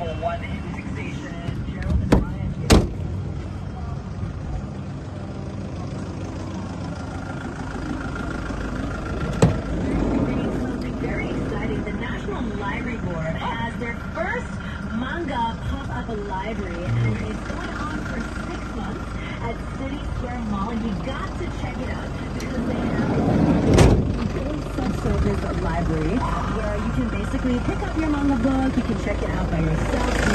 number one hit music station, Gerald and Ryan. Something very exciting. The National Library Board has their first manga pop-up library, and it's going on for 6 months at City Square Mall. And you got to check it out because they have a full self-service library where you can basically pick up your manga book. You can check it out by yourself.